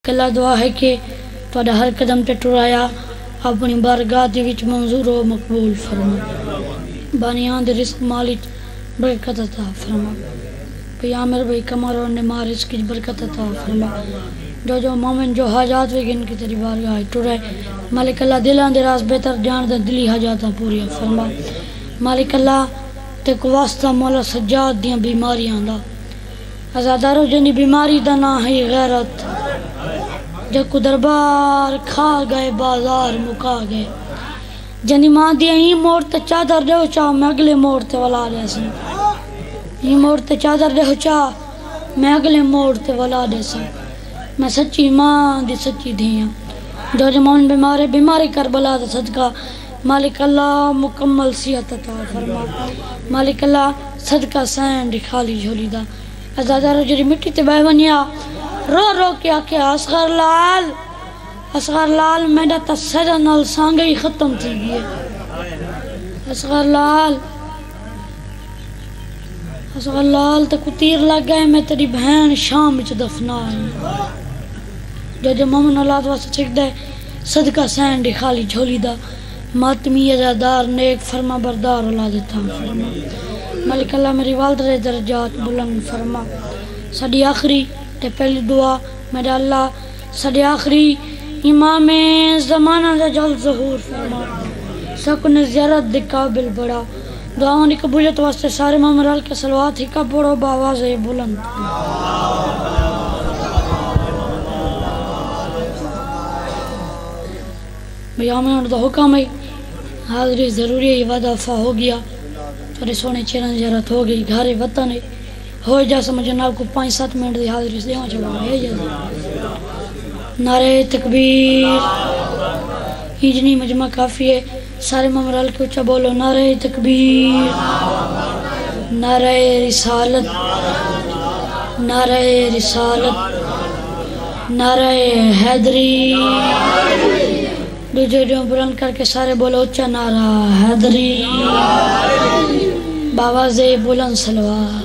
کلا دعا ہے کہ تہاڈا ہر قدم تے ٹرایا اپنی بارگاہ دے وچ منظور و مقبول فرما. بانیاں دے رزق مال وچ برکت عطا فرما. بھئی عامر بھئی کمر اور نمار رزق وچ برکت عطا فرما. جو مومن جو حاجات وے گن کی تیری بارگاہ ٹرے مالک اللہ دلاں دے راز بہتر جان دے دلی حاجاتاں پوریا فرما. مالک اللہ تے کو واسطہ مولا سجاد دیاں بیماریاں دا ازادارو جنی بیماری دا نا ہے غیرت جو کو دربار کھا گئے بازار مکا گئے جنی ماں دیا ہی موڑ تے چادر دے ہو چاہ میں اگلے موڑ تے ولا دے سن ہی موڑ تے چادر دے ہو چاہ میں اگلے موڑ تے ولا دے سن. میں سچی ماں دی سچی دھیاں جو جمان بیماری کربلا دا صدقہ مالک اللہ مکمل صحت عطا فرما. مالک اللہ صدقہ سین دی خالی جھولی دا ازادارو جڑی مٹی تے بہ ونیا رو رو کے آکے اصغر لال میڈا تا سجا نال سانگے ہی ختم تھی گئے. اصغر لال تے کو تیر لگ گئے میں تیری بہن شام وچ دفنا ہے. جو مومن اولاد واسطے ٹھیک دے صدقہ سین دی خالی جھولی دا ماتمی ازادار نیک فرما بردار اولاد تھا فرما. مالک اللہ میری والدہ درجات بلند فرما. ساڈی آخری تے پہلی دعا میرا اللہ ساڈی آخری امام زمانہ دا جلد ظہور فرما. سکن زیارت دے قابل بڑا دعاؤں دی قبولیت واسطے سارے مامرال کے صلوات ہی کا پڑھو باواز بلند. بھئی آمین دا حکم ہے حاضری ضروری ہے وعدہ وفا ہو گیا تھوڑے سونے چیران زیارت ہو گئی گھر وطن ہے ہو جا سمجھے نال کو 5-7 منٹ دی حاضری سے دیواں چلا ہے جا نعرہ تکبیر ہجنی مجمع کافی ہے سارے ممرال کے اچھا بولو نعرہ تکبیر نعرہ رسالت نعرہ رسالت نعرہ حیدری جو بلند کر کے سارے بولو اچھا نعرہ حیدری باواز بلند صلوات.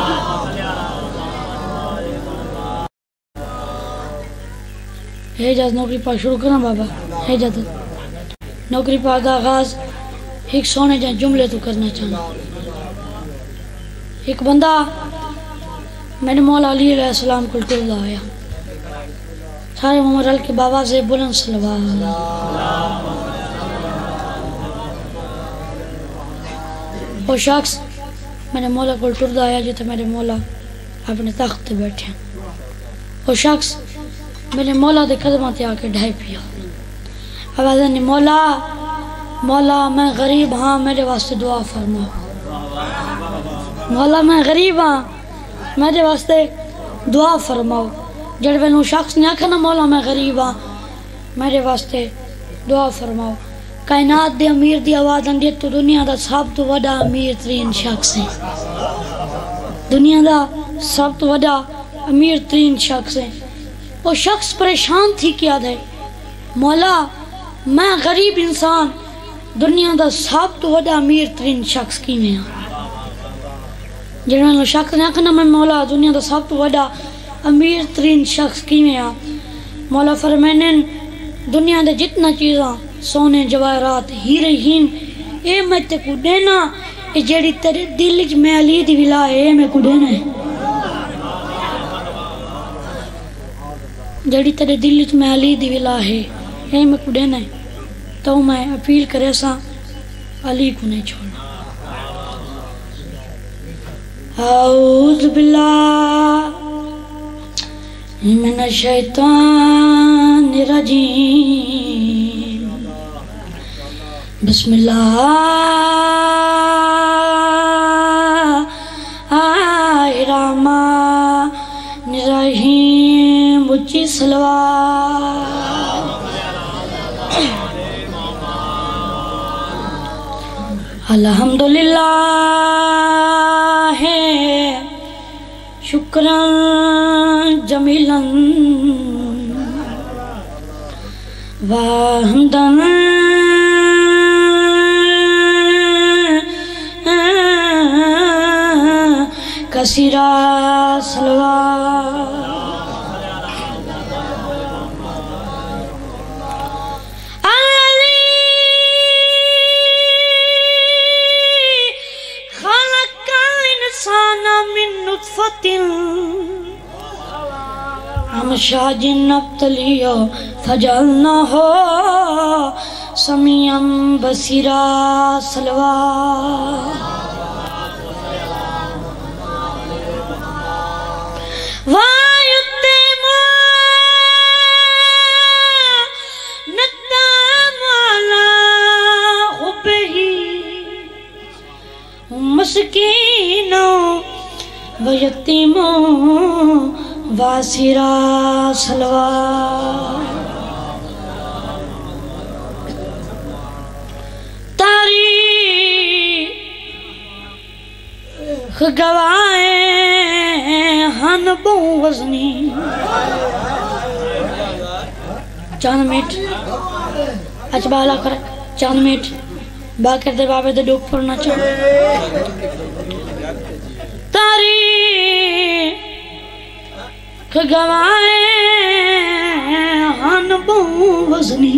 اعجاز نوکری پاک شروع کرنا بابا اعجاز نوکری پاک دا آغاز ایک سونے جائیں جملے تو کرنا چاہنا. ایک بندہ میں نے مولا علی علیہ السلام کو ٹر دا آیا سارے ممرل کے باواز بلند صلوات. وہ شخص میں نے مولا کو ٹر دا آیا جیتے میرے مولا اپنے تخت تے بیٹھے. وہ شخص میرے مولا دے قدمات آکے ڈھائی پیا آوازیں نے مولا میں غریب ہاں میرے واسطے دعا فرما. مولا میں غریب ہاں میرے واسطے دعا فرماؤ. جڑ وہ شخص نے آکھا نا مولا میں غریب ہاں میرے واسطے دعا فرماؤ. کائنات دے امیر دی آواز اندی تو دنیا دا سب تو وڈا امیر ترین شخص ہے. دنیا دا سب تو وڈا امیر ترین شخص ہے. وہ شخص پریشان تھی کیا دے مولا میں غریب انسان دنیا دا سب تو وڈا امیر ترین شخص کی میں ہاں. جنہوں شخص نے آکھنا میں مولا دنیا دا سب تو وڈا امیر ترین شخص کی میں ہاں. مولا فرمائنے دنیا دے جتنا چیزاں سونے جواہرات ہیرے ہین اے میں تے کو دینا اے جیڑی تیرے دل وچ میں علی دی ولا اے میں کو دینا ہے. جیڑی تیرے دل وچ میں علی دی ولا ہے اے میں کو دینا ہے تو میں اپیل کرے سا علی کو نہیں چھوڑنا. اعوذ باللہ من الشیطان الرجیم بسم اللہ الرحمن الرحیم اچھی صلوات. الحمدللہ شکراً جمیلاً وحمداً کثیرا صلوات. ہم شاجن ابتلیو فجعلنا ہو سمیعا بصیرا صلوات وَيُتِّمُ نَتَّامَ عَلَىٰ حُبِّهِ مَسْكِينًا وَيَتِيمًا وَأَسِيرًا صلوات تاریخ گواہیں ہن بو وزنی چاند میٹ اچھ بالا کر چاند میٹ با کردے بابے دے ڈوک پڑنا چاہو تاریخ گواہیں ہن بو وزنی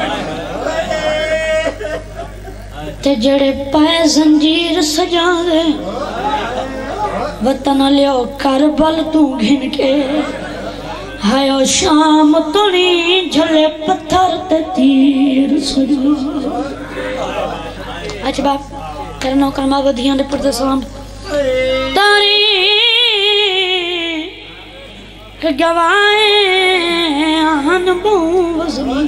تے جڑے پائے زنجیر سجا دے وطن لیو کربل تو گھن کے ہائیو شام تنی جھلے پتھر تے تیر سجا اچھا باپ کرنو کرما ودھیاں دے پردے سلام تاریخ گواہیں ہن بو وزنی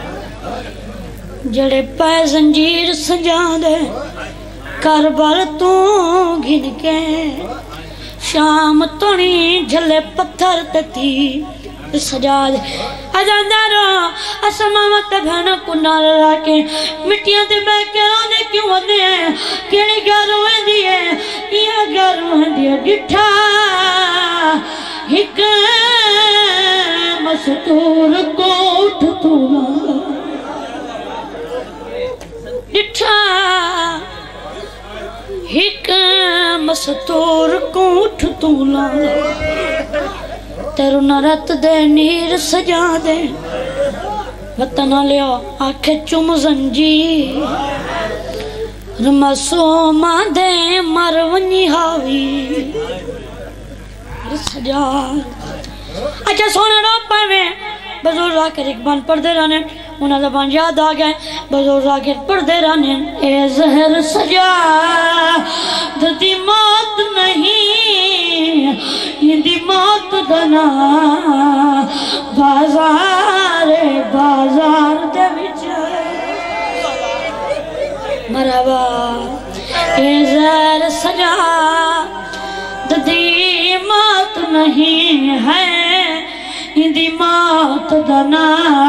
جڑے پائے زنجیر سجا دے کربل تو گھن کے شام تونی جھلے پتھر تتی سجا دے اجاندارو اسمامت بھینا کنال راکے مٹیاں دے بے کے رونے کیوں ہونے ہیں کیڑی گارویں دیئے یا گارویں دیئے ڈٹھا ہک مستور کو اٹھ تولا ڈٹھا ہک مستور کو اٹھ تولا تیرو نرت دے نیر سجا دے وطن لیو آنکھے چم زنجی رمسوما دے مرونی ہاوی سجا اچھا سونے رو پائے بزرگ راکر اقبال پڑھ دے رہنے انہاں زبان یاد آگئے بزرگ راکر پڑھ دے رہنے اے زہر سجا دی موت نہیں یہ دی موت دنا بازار دے وچ مرحبا اے زہر سجا دی موت نہیں ہے دی موت دنا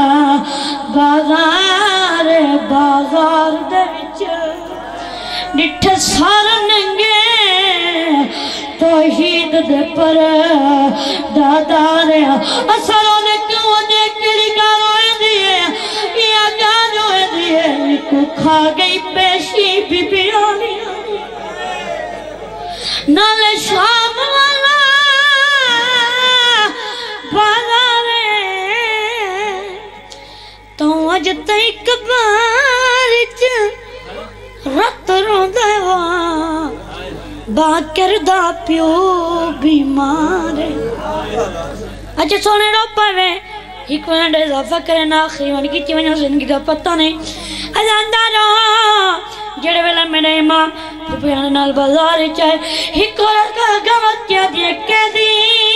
بازار دے وچ ڈٹھ سار ننگے توحید دے پر دادارے اثروں نے کیوں دے کڑی گارویں دیئے یا گارویں دیئے کو کھا گئی پیشی بی بیانی نالے شام والا بازارے تو اج تیک بارچ رت رو دیوا باکر دا پیو بیمارے اچھا سونے رو پاوے ایک ونڈے اضافہ کرنا آخری ونی کی چیونی زندگی دا پتہ نہیں اجاندارو جڑے ویلہ میرے امام پھوپیان نال بازار چاہے ایک اور کا گمت کیا دیئے کہہ دی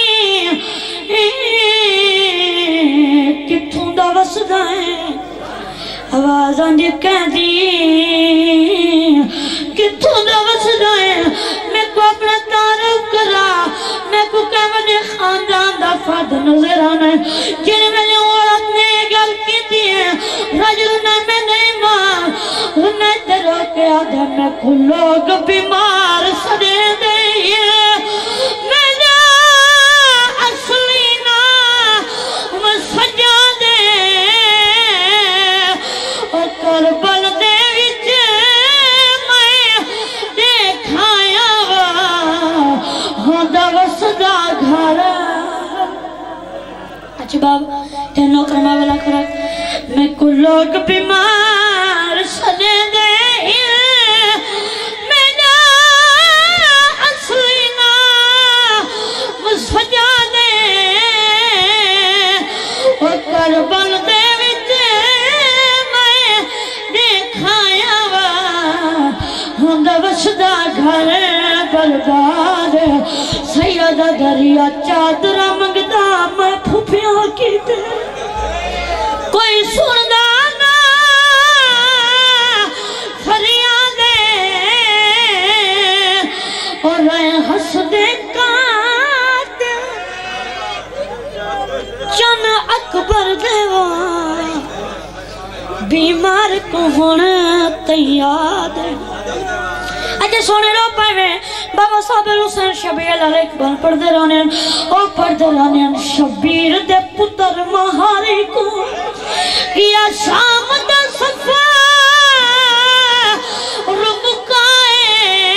کتھوں دا وسدائیں آوازاں دی کہہ دی کتھوں دا وسدائیں میں کو اپنا تعارف کرا میں کو کہونے خاندان دا فرد نظر آنا جن میں نے عورت نے گل کی دیئے رجل نے میں نہیں مار میں تیرو کے آدھے میں کو لوگ بیمار سدے دیئے میں جا اصلی نا میں سجا دے اور کربل دے وچ میں دیکھایا ہوندا وسدا گھر اچھا باب تینوں کرما والا کرا میں کو لوگ بیمار سدے دے میں جا اصلی نا کربل دے وچ میں دیکھایا وا ہوندا وسدا گھر برباد سیدہ دریا چادرہ منگدا میں پھوپھیاں کیتے کوئی سندا نا فریادے اور رہے ہس دے قاتل چن اکبر دیوان بیمار کو ہونا تیاد اجھے سونے رو پائے بابا صاحب حسین شبیر علیہ اقبال پڑھ دے رہنے اور پڑھ دے رہنے شبیر دے پتر مہاری کو یا شام دا صفا رمکائے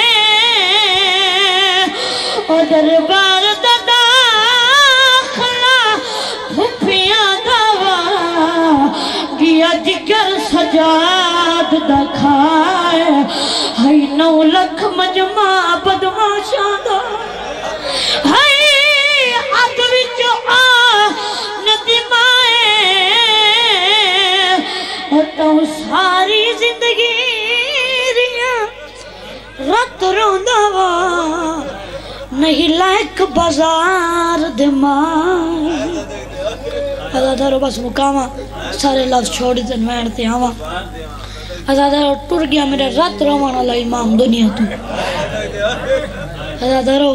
اور دربار دا داخلہ بھپیاں دوا گیا جگر سجاد دا کھائے ہائی 9 لکھ مجمع بدماشاں دا ہائی آگ وچو ندمائے اور تو ساری زندگی ریاں رت روندہ وا نہیں لائک بازار دمائے ازادارو بس مقامہ سارے لفظ چھوڑی تنوینتے آواں ازادارو ٹر گیا میرے رات روان اللہ امام دنیا تو ازادارو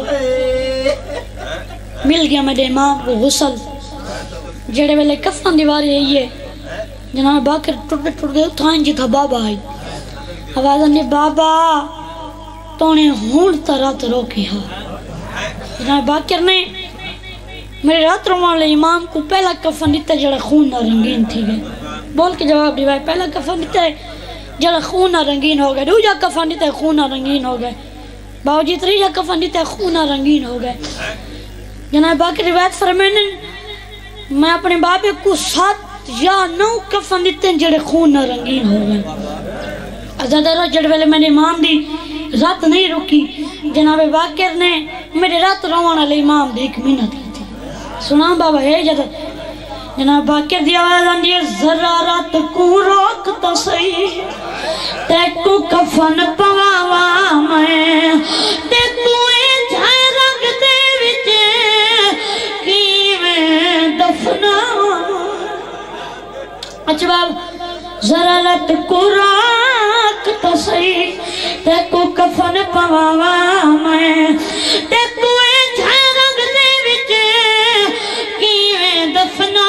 مل گیا میرے امام کو غسل جڑے ویلے کفن دیواری ہے یہ جناب باکر ٹر گئے اتھائیں جی تھا بابا آئی آوازہ نے بابا تو نے ہون ترات روکی ہا جناب باکر نے میرے رات روان اللہ امام کو پہلا کفن دیتا جڑا خون نہ رنگین تھی گئے بول کے جواب دیوائی پہلا کفن دیتا ہے جڑا خون نہ رنگین ہو گئے دوجا کفن دیتا ہے خون نہ رنگین ہو گئے باو جی تریجا کفن دیتا ہے خون نہ رنگین ہو گئے جناب باقی روایت فرمائنے میں اپنے بابے کو 7 یا 9 کفن دیتے ہیں جڑے خون نہ رنگین ہو گئے ازادارہ جڑ ویلے میں نے امام دی رات نہیں رکی جناب باقر نے میرے رات روان علی امام دی 1 منت کی تھی سنام بابا ہے جدہ جناب باقر دی آواز آندی ہے ذرا رات کو روکتا صحیح تے کو کفن پواوا میں تے کو جھائے رنگ دے وچے کی میں دفنا اچھا باب ذرا رات کو روکتا صحیح تے کو کفن پواوا میں تے کو جھائے رنگ دے وچے کی میں دفنا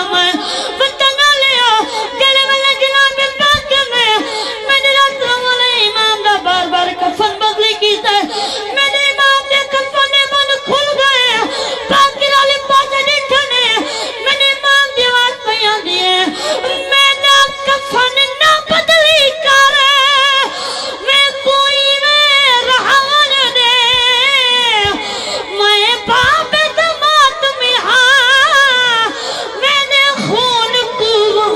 کفن بدلی کیتا ہے میرے امام دے کفن نے من کھل گئے باقر علی پاسے نٹھنے میرے امام دی آواز پیاں دیئے میں نے کفن نہ بدلی کرے میں کوئی میں رہان دے میں باپ دمات میں ہاں میں نے خون کو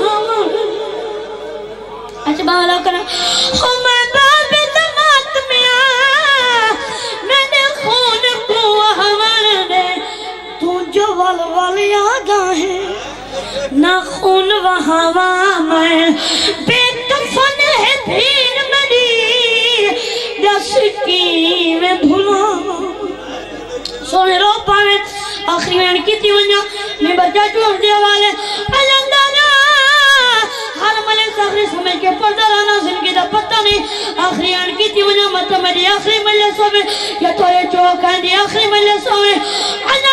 اچھا بالا کرنا میں والی آگاہ ہے نہ خون وہاں میں بے کفن ہے دین میری جس کی میں بھولا سونے رو پاوے آخری میں کی تھی ونجا میں بچہ چوڑ دیا والے اللہ ہر ملے ساخری سمجھ کے پردہ رانا زندگی دا پتہ نہیں آخری آن کی تھی ونجا مطلب میری آخری مجلس ہوئے یا تو یہ چوکا دی آخری مجلس ہوئے اللہ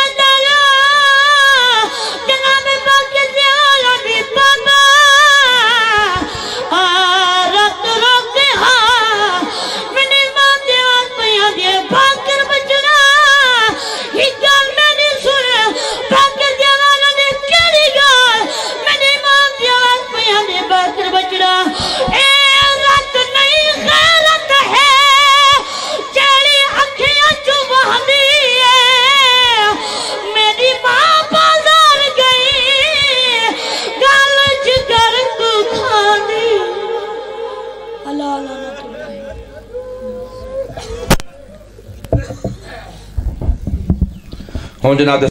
جناب باقر دیالا بھی بابا آرات روکے ہاں میں نے امام دیوار پیاں دیئے باقر بچنا ہی گال میں نے سنے باقر دیوالا نے کیڑی گال میں نے امام دیوار پیاں دیئے باقر بچنا اے رات نہیں غیرت ہے جیڑی اکھیاں چوبہ دیئے میری ماں ہوں جناب